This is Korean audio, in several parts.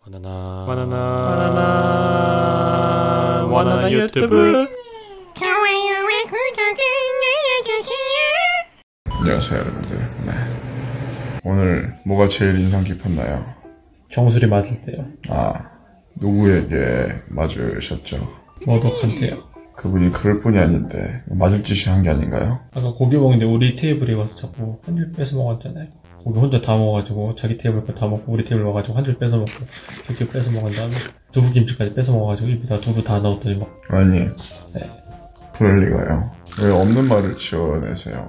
바나나 유튜브. 좋아요와 구독을 눌러주세요. 안녕하세요 여러분들. 네. 오늘 뭐가 제일 인상 깊었나요? 정수리 맞을 때요. 아, 누구에게 맞으셨죠? 머독한테요. 그분이 그럴 뿐이 아닌데 맞을 짓이 한 게 아닌가요? 아까 고기 먹는데 우리 테이블에 와서 자꾸 한 줄 뺏어 먹었잖아요. 고기 혼자 다 먹어가지고 자기 테이블 거 다 먹고 우리 테이블 와가지고 한 줄 뺏어 먹고 저기 뺏어 먹은 다음에 두부김치까지 뺏어 먹어가지고 입에다 두부 다 넣었더니 막. 아니, 네. 그럴 리가요. 왜 없는 말을 지어내세요?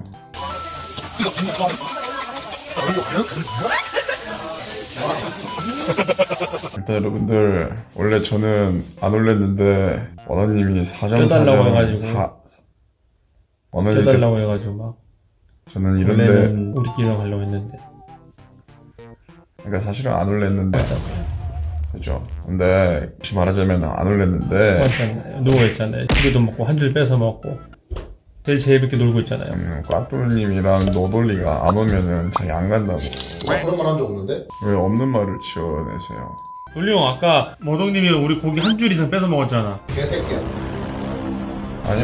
일단 여러분들, 원래 저는 안 올렸는데 원아님이 껴달라고 해가지고 원아님께서 껴달라고 해가지고 막 저는 이런데, 원래는 우리끼리만 가려고 했는데 그러니까 사실은 안 올렸는데 그죠. 근데 혹시 말하자면 안 올렸는데 맞잖아요. 누워있잖아요. 고기도 먹고 한 줄 뺏어 먹고 제일 재밌게 놀고 있잖아요. 까뚜님이랑 노돌리가 안 오면은 자기 안 간다고. 그런 말 한 적 없는데? 왜 없는 말을 지어내세요? 돌리 형 아까 머독님이 우리 고기 한 줄 이상 뺏어 먹었잖아. 개새끼야. 아니?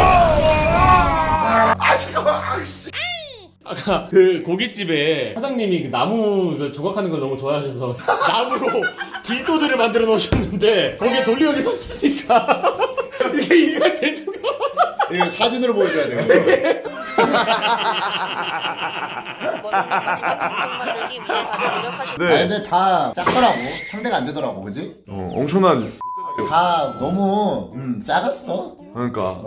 아까 그 고깃집에 사장님이 그 나무 조각하는 걸 너무 좋아하셔서 나무로 딜도드를 만들어 놓으셨는데 거기에 돌리 형이 서 있으니까 이게 인간 대두가 이거 사진으로 보여줘야 돼. 만들기 위해 다들 노력하시는 네. 아니, 근데 다 작더라고. 상대가 안 되더라고, 그지? 엄청난. 다 너무 작았어. 그러니까.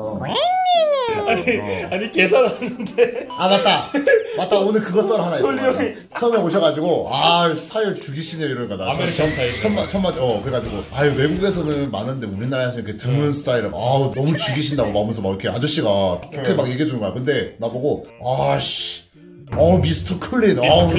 아니 계산하는데 아 맞다 오늘 그거 썰 하나 있어. 처음에 오셔가지고 스타일 죽이시네 이러니까 나 아메리칸 스타일. 천만 그래가지고 외국에서는 많은데 우리나라에서 이렇게 드문 스타일을 너무 죽이신다고 막면서 막 이렇게 아저씨가 좋게 막 얘기해 주는 거야. 근데 나보고 미스터 클린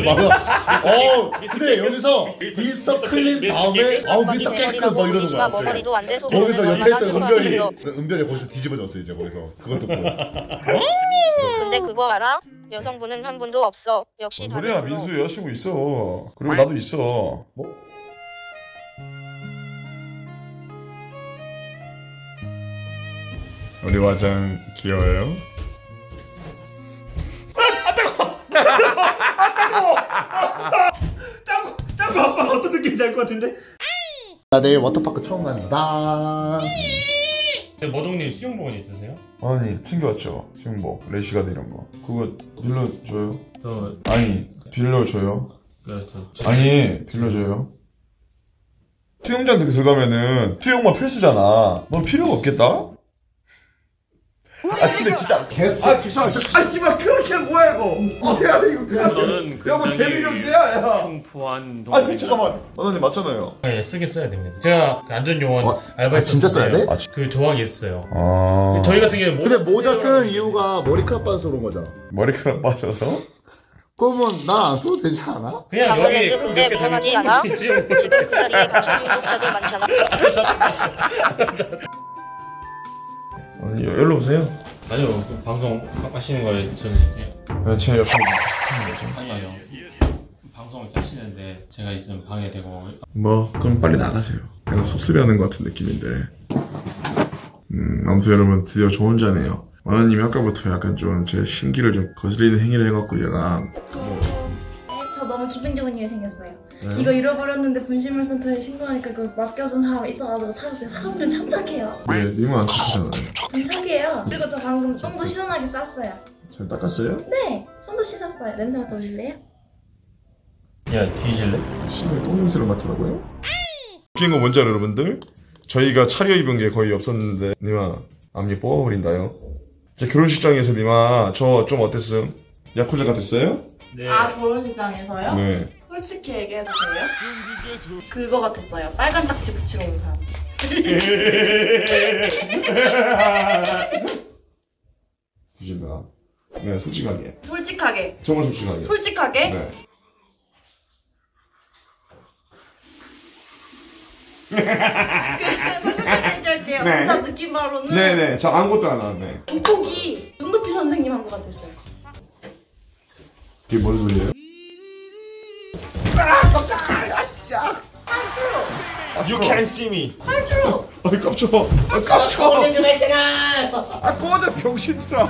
근데 여기서 미스터 클린 다음에 미스터 깨끗 막 이러는 거야. 머리도 안 돼서 거기서 옆에 있던 얼마나 은별이 거기서 뒤집어졌어 이제 거기서 그것도 보고. 근데 그거 알아? 여성분은 한 분도 없어. 역시 뭔 소리야? 다들 민수 여자친구 있어. 그리고 나도 있어. 뭐? 우리 와장 귀여워요? 짱구 아빠가 어떤 느낌인지 알 것 같은데? 나 내일 워터파크 처음 간다. 머독님 수영복은 있으세요? 아니, 챙겨왔죠. 수영복, 레시가드 이런 거. 그거 빌려줘요? 저 아니, 빌려줘요? 저 아니, 빌려줘요? 수영장 들어가면은 수영복 필수잖아. 넌 필요가 없겠다? 근데 진짜 개새끼. 씨발 그렇게 뭐야 이거? 야 이거 너는 야, 뭐 개미병수야, 야. 풍부한 아니 잠깐만, 원장님 맞잖아요. 네, 쓰긴 써야 됩니다. 제가 그 안전요원 알바했었는데 진짜 써야 돼? 그 조항이 있어요. 아, 저희 같은 경우에 근데 모자 쓰는 이유가 머리카락 빠져서 그런 거잖아. 머리카락 빠져서? 그러면 난 안 써도 되지 않아? 그냥 방금 여기 랜드 근데 위험하지 않아? 지금 그 자리에 같이 중독자들 많잖아. 아니 여기로 오세요. 아니요, 그 방송 하시는 거에 저는 그냥 제 옆에 있는 거죠. 아니에요. 방송을 하시는데 제가 있으면 방해되고. 뭐 그럼 빨리 나가세요. 내가 섭섭해하는 것 같은 느낌인데. 아무튼 여러분 드디어 저 혼자네요. 원아님이 아까부터 약간 좀 제 신기를 좀 거슬리는 행위를 해갖고 얘가 저 너무 기분 좋은 일이 생겼어요. 네? 이거 잃어버렸는데 분실물센터에 신고하니까 그거 맡겨준 사람 있어가지고 찾았어요. 사람들은 참 착해요. 네, 님은 안 착하잖아요. 좀 착해요. 그리고 저 방금 똥도 시원하게 쌌어요. 잘 닦았어요? 네, 손도 씻었어요. 냄새 맡아보실래요? 야, 뒤질래? 심해 똥 냄새를 맡으라고요? 웃긴 거 뭔지 알아요 여러분들? 저희가 차려입은 게 거의 없었는데 님아 앞니 뽑아버린다요. 제 결혼식장에서 님아 저 좀 어땠음? 야쿠자 같았어요? 네. 결혼식장에서요? 네. 솔직히 얘기해도 돼요? 그거 같았어요. 빨간 딱지 붙이러 온 사람. 뒤진다. 네, 솔직하게. 솔직하게. 정말 솔직하게. 솔직하게? 네. 솔직하게 얘기할게요. 네. 진짜 느낌 바로는 네네, 저 아무것도 안 하네. 톡톡이 눈높이 선생님 한 것 같았어요. 그게 뭔 소리예요? 한 프로. You can see me. 탈출로. 아이 깜짝아. 아 깜짝아. 아 꺼져 병신들아.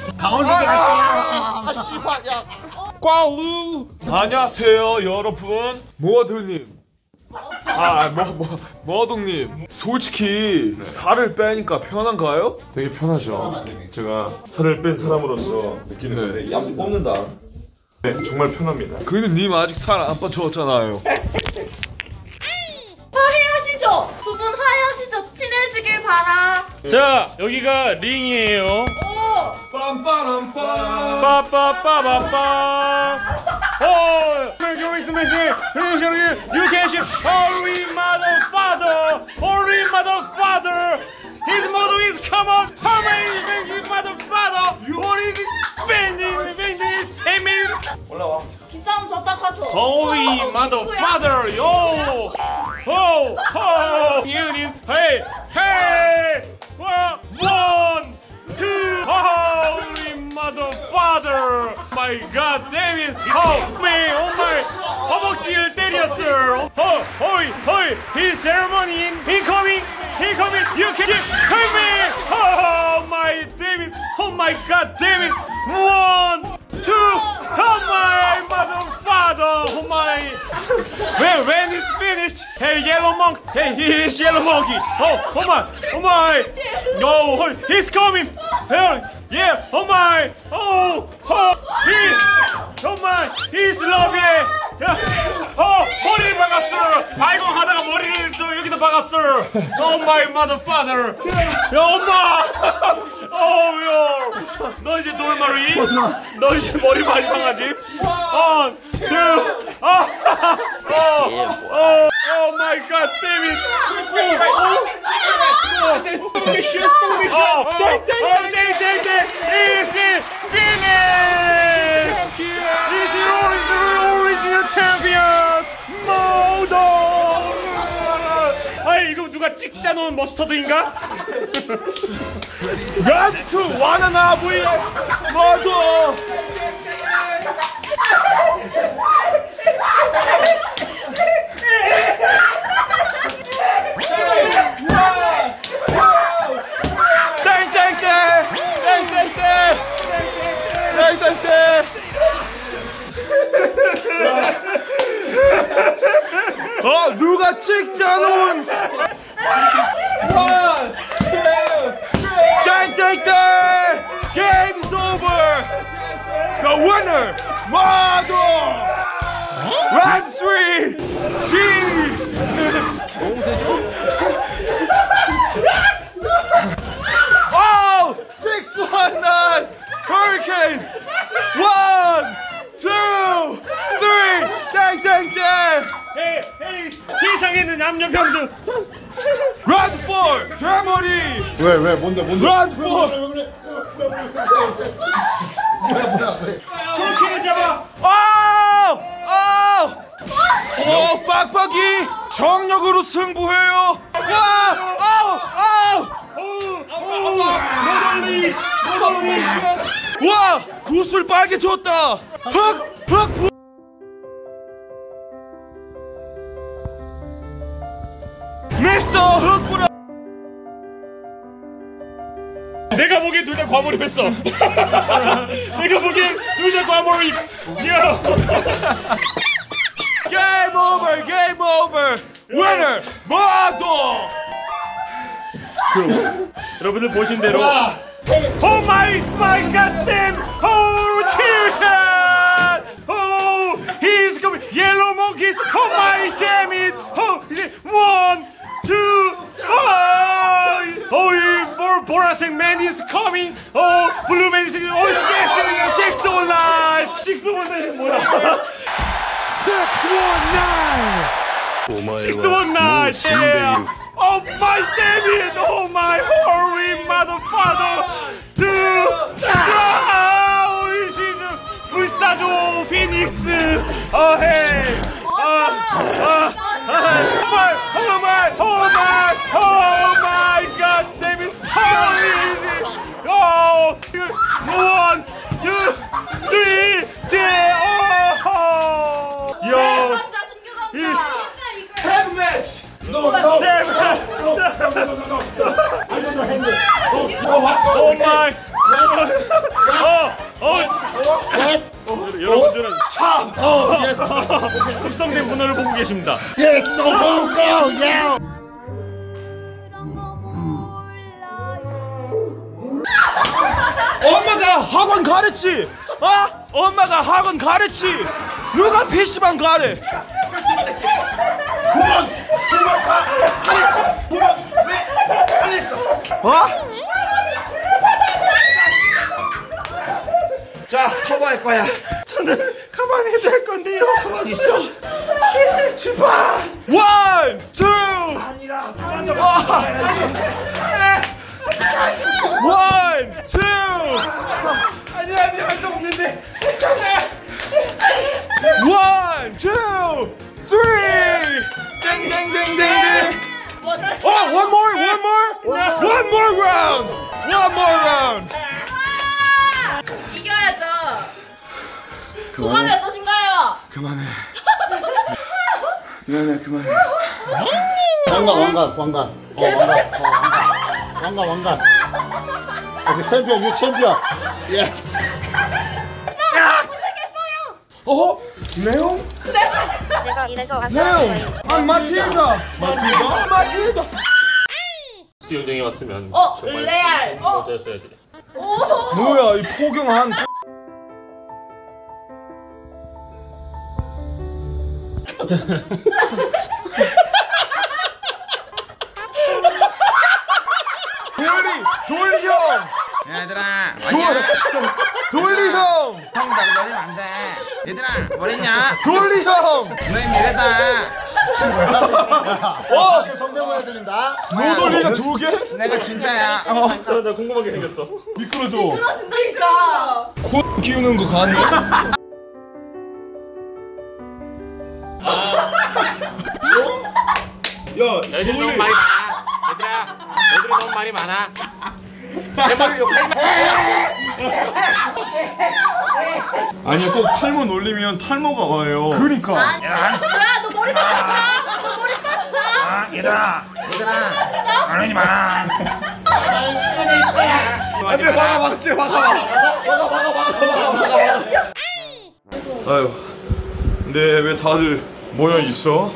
꽈루. 안녕하세요 여러분. 모아드님. 모아동님. 솔직히 살을 빼니까 편한가요? 되게 편하죠. 제가 살을 뺀 사람으로서 느끼는 건데 얌 뽑는다. 네 정말 편합니다. 근데 님 아직 살 안 빠졌잖아요. 화해하시죠. 두 분 화해하시죠. 친해지길 바라. 자, 여기가 링이에요. 오. 빰빠람빰. 빠빠빠빠빠. 오, you can see holy mother father, holy mother father. His mother is come on, holy mother father. Holy bending semen. 올라와. 기싸움 졌다 카죠. Holy mother father, yo. Ho, ho. Unit, hey, hey. 1, 2, holy mother father. My God, damn it. Oh, man, oh my. 허벅지를 때렸어. 호이, his ceremony, he coming, you can help me. Oh my, damn it. Oh my God, damn it. 1, 2, oh my mother father, oh my. When it's finished, hey yellow monk, hey he's yellow monkey. Oh my, no, he's coming. Yeah, oh my, oh my, he's love yeah. 머리를 박았어. 발광하다가 머리를 또 여기다 박았어. Oh my mother father. 야 엄마. 야, 너 이제 돌머리. 너 이제 머리 많이 박아지. Oh my God, damn it. This is finish. This is original champions. 모도. 아이 이거 누가 찍자 놓은 머스터드인가? 란투 와나나 vs 모도. 누가 찍자 놓은 Game's over. The winner 모두 Round 3 Oh 619 Hurricane 1 2 3 땡땡땡 헤이 세상에는 남녀평등 Round 4 대머리 왜 뭔데 Round 4 그렇게 잡아 빡빡이 정력으로 승부해요 노덜리 와 구슬 빨개졌다 흑 미스터 흑구라 내가 보기엔 둘 다 과몰입했어 내가 보기엔 둘 다 과몰입 야 게임 오버 위너 모도 여러분들 보신 대로 Oh my goddamn! Oh, cheers! Oh, he's coming! Yellow monkeys! Oh my damn it! Oh, 1, 2, oh, boracic man is coming! Oh, blue man is coming! Oh, shit! 619 is 뭐야? 619! Yeah! Oh my damn it! Oh my holy mother father! This is 불사조 피닉스! Oh hey! Oh my god damn it! How is it? Oh! 1, 2, 3, oh! Yo! Tag match! 여러분들은 참! 예스! 숙성된 문어를 보고 계십니다. 예스! 고! 예! 엄마가 학원 가르치. 엄마가 학원 가르치. 누가 PC방 가래? 자, 커버할 거야. 저는 가만히 해야 할 건데요. 가만히 있어. 1, 2. 아니라, 1, 2. 아니 할거 없는데. 1, 2, 3. 땡땡땡땡땡. One more round. 이겨야죠. 소감이 어떠신가요? 그만해. 왕관. 오케이, 챔피언, 유 챔피언. 예스. 어허? 레옹? 내가 이래서 안 레옹! 살았어요. 아 마틸다! 마틸다! 수영장에 왔으면 정말 레알. 멋졌어야지. 뭐야 이 포경한 돌리 형! 얘들아, 돌리 형! 형 나가버리면 안 돼. 얘들아, 뭐랬냐? 돌리 형! 너희 미래다. 성대 보여드린다. 노돌리가 2개? 내가 진짜야. 나 궁금한 게 생겼어. 미끄러져. 그러니까. 코 키우는 거 가능? 야, 애들 너무 말이 많아. 얘들아, 애들이 너무 말이 많아. 내 머리 욕하지 마. 아니 꼭 탈모 놀리면 탈모가 와요. 그러니까. 야, 너 머리 빠진다. 너 머리 빠진다. 얘들아, 말하지 마. 안돼, 막지. 아유, 근데 왜 다들 모여 있어?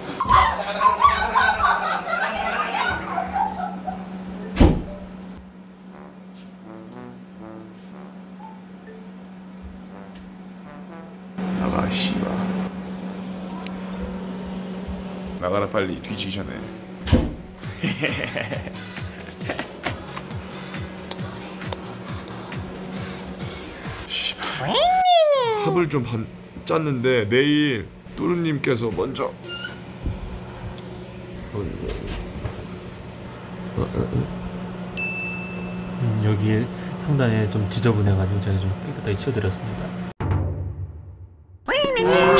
나가 씨발. 나가라 빨리 뒤지기 전에. 합을 좀 짰는데 내일 뚜루님께서 먼저 여기에 상단에 좀 지저분해가지고 제가 좀 깨끗하게 치워드렸습니다.